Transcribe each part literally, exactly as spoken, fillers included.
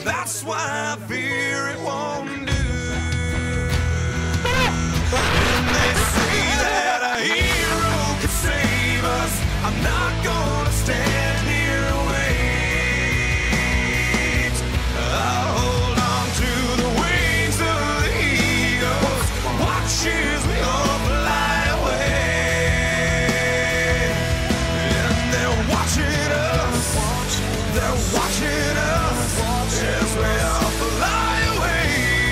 That's why I fear it won't do. And they say that a hero can save us. I'm not gonna stand here and wait. I'll hold on to the wings of the eagles. Watch as we all fly away. And they're watching us. They're watching us as we all fly away.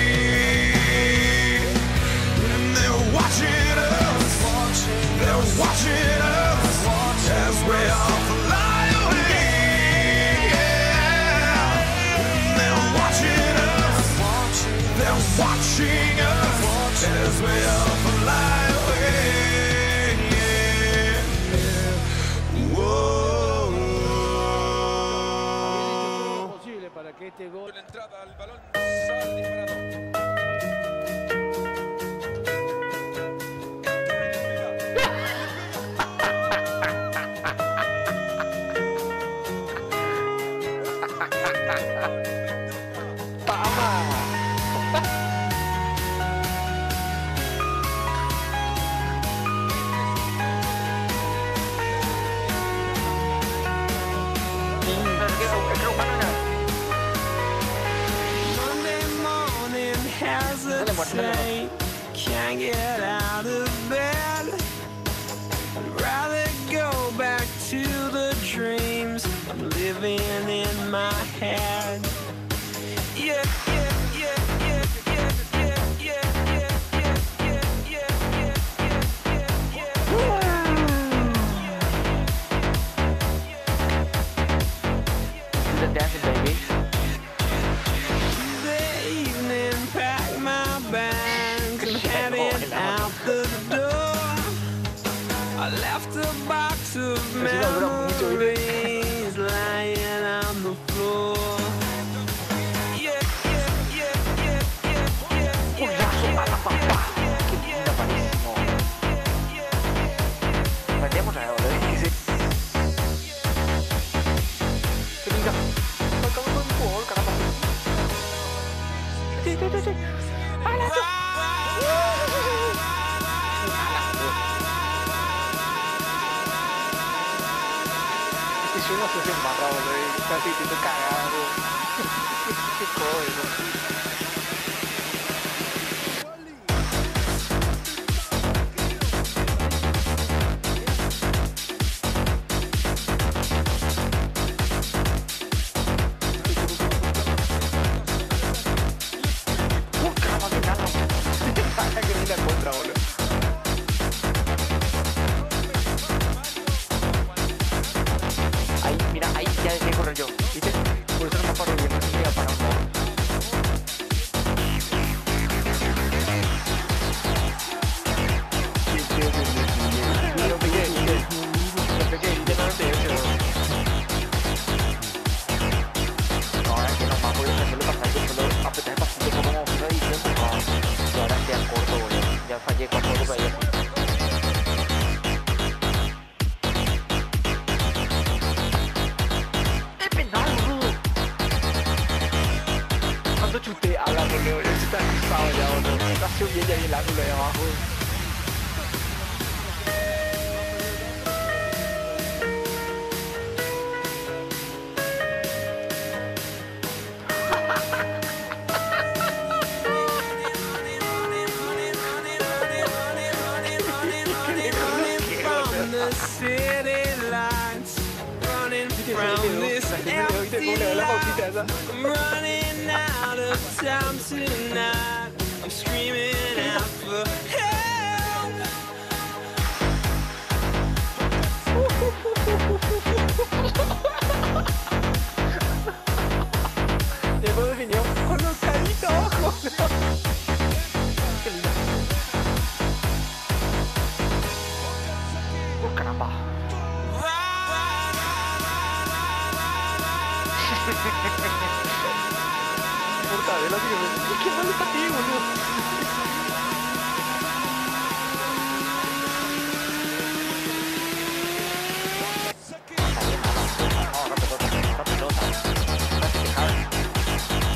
And they're watching us. They're watching us as we all fly away. Yeah. And they're watching us. They're watching us as we all fly away. Yeah. Whoa. Posible para que este gol. La entrada al balón sale disparado. Monday morning hesitate, can't get out of bed. I'd rather go back to the dreams I'm living in my head. Yeah, yeah, yeah, yeah, yeah, yeah, yeah, yeah, yeah, yeah, yeah, yeah, yeah, yeah. The dancing baby. The evening, pack my bags, I'm heading out the door. I left a box of memories lying on the floor. Yeah, yeah, yeah, yeah, yeah, yeah, yeah, Vediamo già ora, che si... Che dica... Qualcosa con il cuore, caramba. Sì, sì, sì, sì. Ah, la giù! Questi sono tutti in barra, infatti ti tocca cagare. Che cosa? Ahí, mira, ahí ya dejé correr yo, ¿viste? Por eso no me paro bien, no me iba a parar un poco. Lo pegué, lo pegué, literalmente yo creo. No, es que nomás voy a hacerlo pasar, yo solo apretar pasando como una fila y tiempo, no. Y ahora queda corto, boludo. Ya fallé cuatro veces ahí. Cuando chuté a la boludo, yo estoy asustado ya, boludo. Está subiendo ahí el ángulo de abajo. City lights, running from this empty life. I'm running out of time tonight. I'm screaming out for help. Llegó definió con los caritos abajo. Qué lindo. Oh, caramba. Mortadela, tío. ¿Qué mal está ti, boludo? Ahora pelota, ahora pelota. Ahora pelota.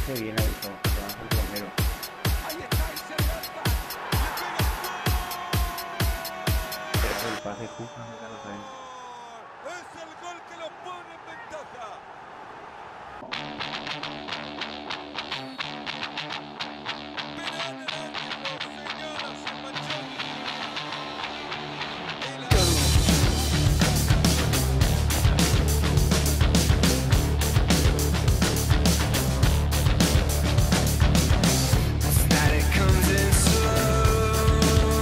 Qué bien avisó, se va a hacer Romero. Ahí está y se levanta. Pero el pase justo no lo saben. Es el gol que lo pone en ventaja. Penal del árbitro, señala, se manchó. Static comes in slow.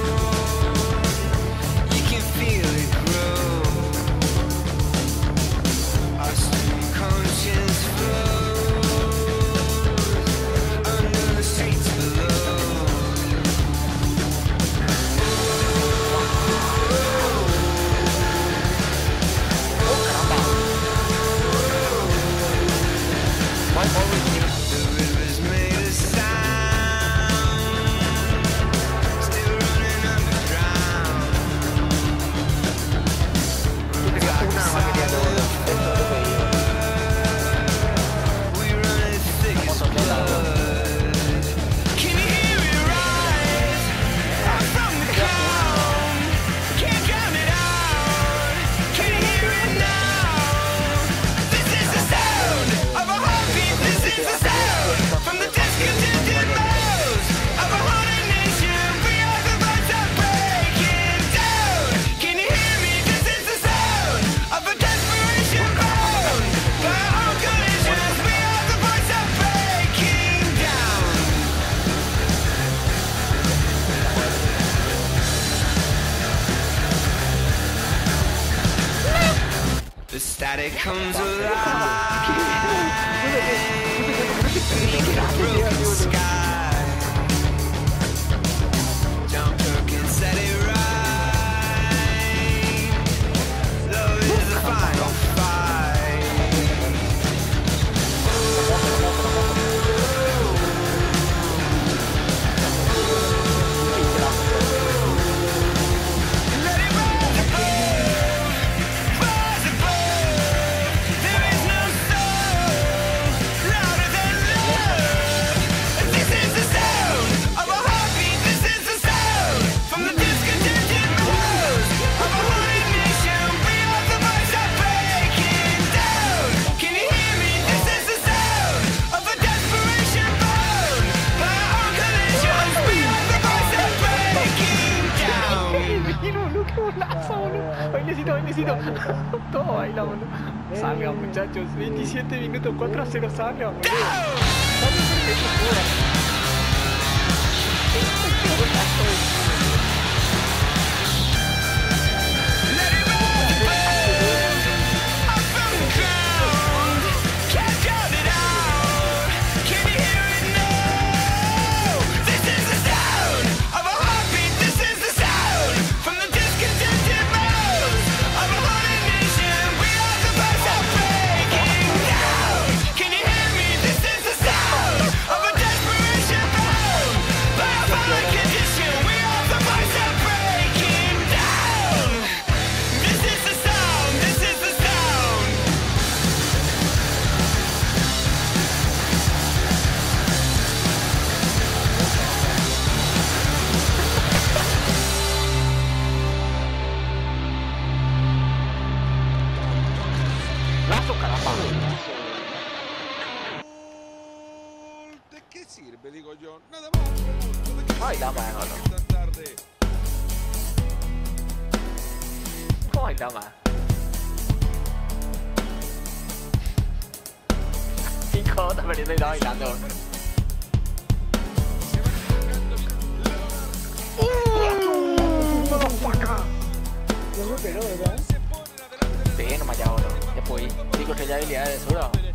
You can feel it grow. Our stream conscience flows under the streets below. The rivers made a sound, still running underground. Like a solid we run it thick as blood. Can you hear it rise up from the ground? Can't drown it out. Can you hear it now? This is the sound of a heartbeat. This is the sound from the discontented mouths of a haunted nation. We are the voice of breaking down. Can you hear me? This is the sound of a desperation bound by all collisions. We are the voice of breaking down. The static comes alive beneath the broken sky. John Perkins said it right. Love is the final fight. Let it rise above, rise above. There is no soul louder than love. This is the sound of a heartbeat. This is the sound from the discontented mouths of a haunted nation. We are the voice of breaking down. Can you hear me? This is the sound of a desperation bound by all collisions. We are the voice of breaking down. Vino, boludo, qué golazo, boludo. Bailecito, bailecito. Todo baila, boludo. Salga, muchachos. veintisiete minutos, cuatro a cero, salga, boludo. Let it rise above, up from the ground. Can't drown it out. Can you hear it now? This is the sound of a heartbeat. This is the sound from the discontented mouths of a haunted nation. We are the voice of breaking down. Can you hear me? This is the sound of a desperation bound by a fallen condition. We are the voice of breaking down. This is the sound. This is the sound. Lazo, caramba. ¿De qué sirve, digo yo? Nada más pregunto. ¿De qué Ay, la sirve mano. tan tarde? ¿Cómo bailaba? Cinco, está perdiendo y está bailando. Se van acercando Lo superó, ¿verdad? se ponen adelante. Sí, no me ha llegado, ¿no? Ya fui. Digo que ya habilidades de Sura.